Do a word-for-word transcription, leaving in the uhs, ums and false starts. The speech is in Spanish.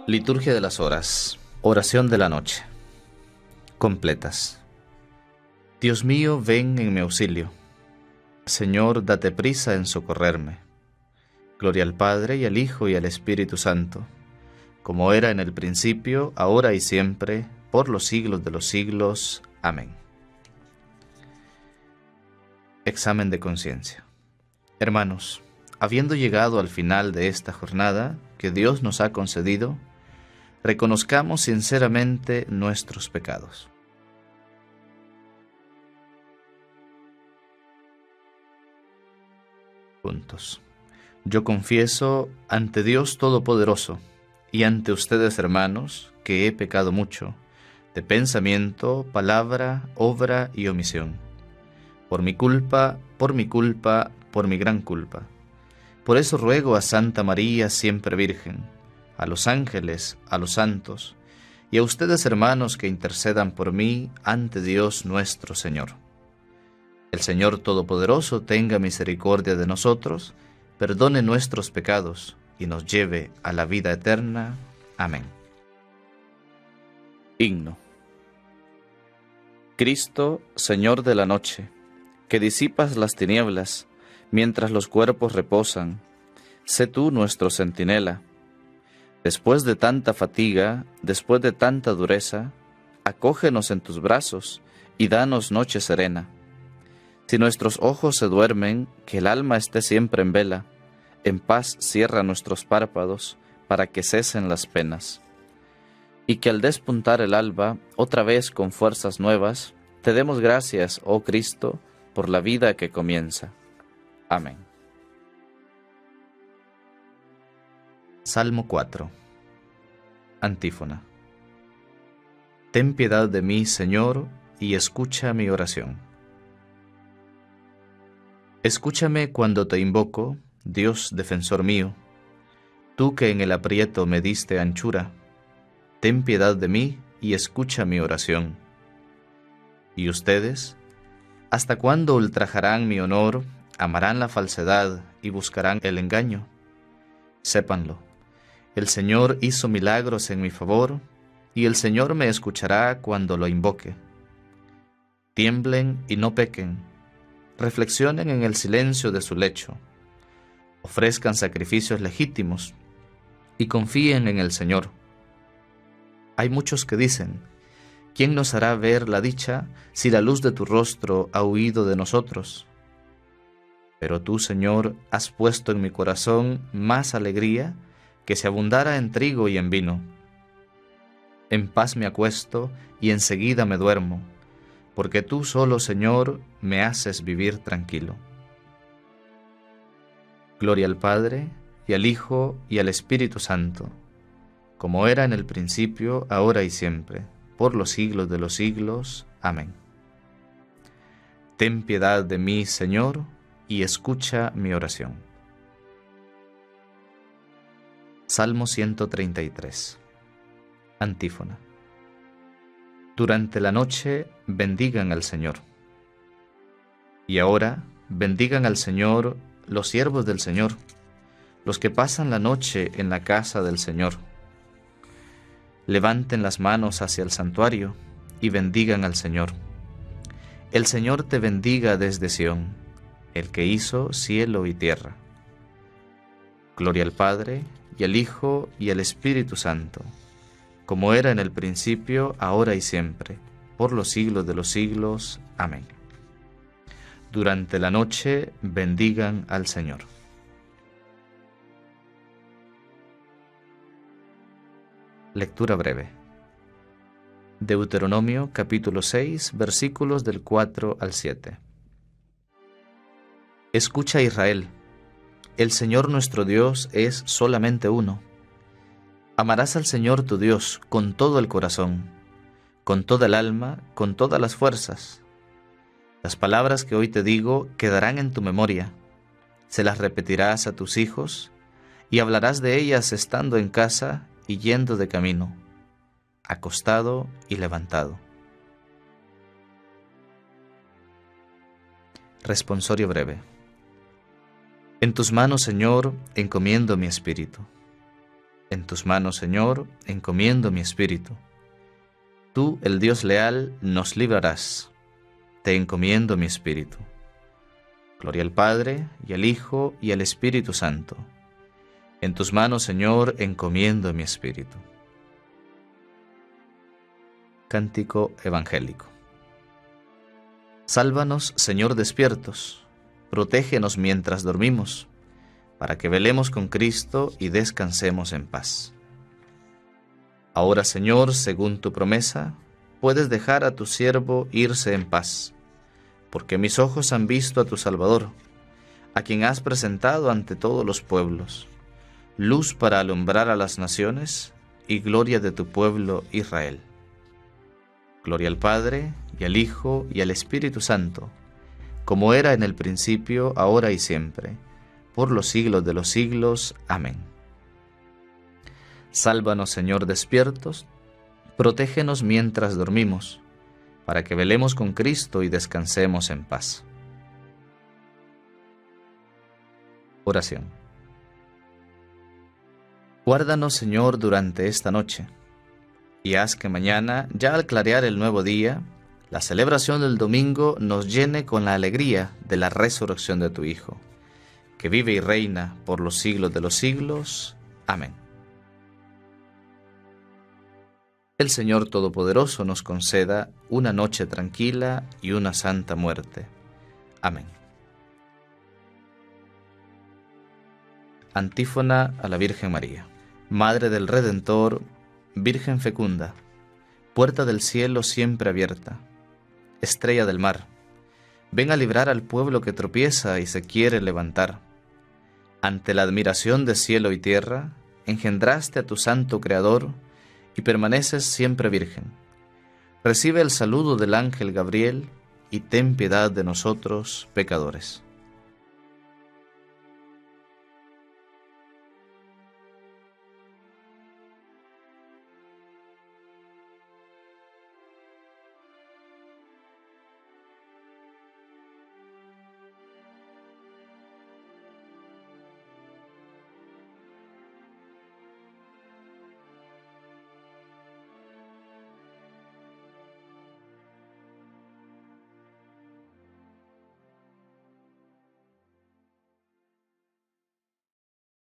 Liturgia de las horas. Oración de la noche. Completas. Dios mío, ven en mi auxilio. Señor, date prisa en socorrerme. Gloria al Padre, y al Hijo, y al Espíritu Santo, como era en el principio, ahora y siempre, por los siglos de los siglos. Amén. Examen de conciencia. Hermanos, habiendo llegado al final de esta jornada que Dios nos ha concedido, reconozcamos sinceramente nuestros pecados. Juntos. Yo confieso ante Dios Todopoderoso y ante ustedes, hermanos, que he pecado mucho, de pensamiento, palabra, obra y omisión. Por mi culpa, por mi culpa, por mi gran culpa. Por eso ruego a Santa María, siempre Virgen, a los ángeles, a los santos, y a ustedes, hermanos, que intercedan por mí ante Dios nuestro Señor. El Señor Todopoderoso tenga misericordia de nosotros, perdone nuestros pecados y nos lleve a la vida eterna. Amén. Himno. Cristo, Señor de la noche, que disipas las tinieblas mientras los cuerpos reposan, sé tú nuestro centinela. Después de tanta fatiga, después de tanta dureza, acógenos en tus brazos y danos noche serena. Si nuestros ojos se duermen, que el alma esté siempre en vela, en paz cierra nuestros párpados para que cesen las penas. Y que al despuntar el alba, otra vez con fuerzas nuevas, te demos gracias, oh Cristo, por la vida que comienza. Amén. Salmo cuatro. Antífona. Ten piedad de mí, Señor, y escucha mi oración. Escúchame cuando te invoco, Dios defensor mío, tú que en el aprieto me diste anchura, ten piedad de mí y escucha mi oración. ¿Y ustedes? ¿Hasta cuándo ultrajarán mi honor, amarán la falsedad y buscarán el engaño? Sépanlo, el Señor hizo milagros en mi favor, y el Señor me escuchará cuando lo invoque. Tiemblen y no pequen, reflexionen en el silencio de su lecho, ofrezcan sacrificios legítimos y confíen en el Señor. Hay muchos que dicen, ¿quién nos hará ver la dicha si la luz de tu rostro ha huido de nosotros? Pero tú, Señor, has puesto en mi corazón más alegría que si abundara en trigo y en vino. En paz me acuesto y enseguida me duermo, porque tú solo, Señor, me haces vivir tranquilo. Gloria al Padre, y al Hijo, y al Espíritu Santo, como era en el principio, ahora y siempre, por los siglos de los siglos. Amén. Ten piedad de mí, Señor, y escucha mi oración. Salmo ciento treinta y tres. Antífona. Durante la noche bendigan al Señor. Y ahora bendigan al Señor los siervos del Señor, los que pasan la noche en la casa del Señor. Levanten las manos hacia el santuario y bendigan al Señor. El Señor te bendiga desde Sión, el que hizo cielo y tierra. Gloria al Padre, y al Hijo, y al Espíritu Santo, como era en el principio, ahora y siempre, por los siglos de los siglos. Amén. Durante la noche bendigan al Señor. Lectura breve. Deuteronomio capítulo seis, versículos del cuatro al siete. Escucha, Israel, el Señor nuestro Dios es solamente uno. Amarás al Señor tu Dios con todo el corazón, con toda el alma, con todas las fuerzas. Las palabras que hoy te digo quedarán en tu memoria. Se las repetirás a tus hijos y hablarás de ellas estando en casa y yendo de camino, acostado y levantado. Responsorio breve. En tus manos, Señor, encomiendo mi espíritu. En tus manos, Señor, encomiendo mi espíritu. Tú, el Dios leal, nos librarás. Te encomiendo mi espíritu. Gloria al Padre, y al Hijo, y al Espíritu Santo. En tus manos, Señor, encomiendo mi espíritu. Cántico evangélico. Sálvanos, Señor, despiertos. Protégenos mientras dormimos, para que velemos con Cristo y descansemos en paz. Ahora, Señor, según tu promesa, puedes dejar a tu siervo irse en paz, porque mis ojos han visto a tu Salvador, a quien has presentado ante todos los pueblos, luz para alumbrar a las naciones y gloria de tu pueblo Israel. Gloria al Padre, y al Hijo, y al Espíritu Santo, como era en el principio, ahora y siempre, por los siglos de los siglos. Amén. Sálvanos, Señor, despiertos, protégenos mientras dormimos, para que velemos con Cristo y descansemos en paz. Oración. Guárdanos, Señor, durante esta noche, y haz que mañana, ya al clarear el nuevo día, la celebración del domingo nos llene con la alegría de la resurrección de tu Hijo, que vive y reina por los siglos de los siglos. Amén. El Señor Todopoderoso nos conceda una noche tranquila y una santa muerte. Amén. Antífona a la Virgen María. Madre del Redentor, Virgen fecunda, puerta del cielo siempre abierta, estrella del mar, ven a librar al pueblo que tropieza y se quiere levantar. Ante la admiración de cielo y tierra, engendraste a tu santo Creador y permaneces siempre virgen. Recibe el saludo del ángel Gabriel y ten piedad de nosotros, pecadores.